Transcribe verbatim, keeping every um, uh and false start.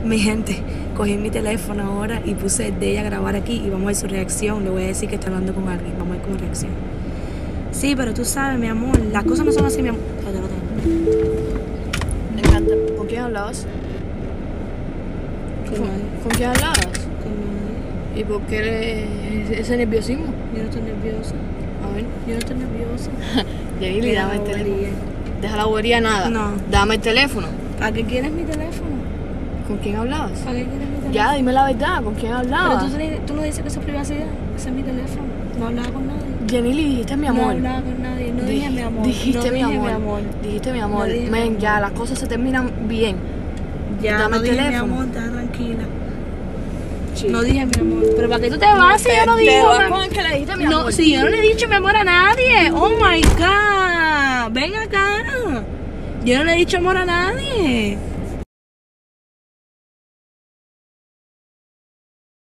Mi gente, cogí mi teléfono ahora y puse el de ella a grabar aquí y vamos a ver su reacción. Le voy a decir que está hablando con alguien. Vamos a ver cómo reacciona. Sí, pero tú sabes, mi amor, las cosas no son así, mi amor. Me encanta. ¿Con quién hablabas? Con ¿Con, nadie. ¿con quién hablabas? Con nadie. ¿Y por qué eres- ese nerviosismo? Yo no estoy nerviosa. A ver. Yo no estoy nerviosa. Yanili, Deja dame el la teléfono. bobería. Deja la bobería, nada. No. Dame el teléfono. ¿Para qué quieres mi teléfono? ¿Con quién hablabas? ¿Para qué quieres mi teléfono? Ya, dime la verdad. ¿Con quién Pero hablabas? tú, tú no dices que eso es privacidad. Ese es mi teléfono. No hablaba con nadie. Yanili, dijiste mi No amor. hablaba con nadie. No Dij- dije mi amor. Dijiste no mi, dije amor. mi amor. Dijiste mi amor. No dije mi Men, amor. ya, las cosas se terminan bien. Ya, Dame no el dije teléfono. mi amor, está tranquila. Sí. No dije mi amor. Pero para que tú te vas, si Te- yo no te digo. vas mi- con el que le dijiste mi no, amor. si yo no le he dicho mi amor a nadie. Oh my god. Ven acá. Yo no le he dicho amor a nadie.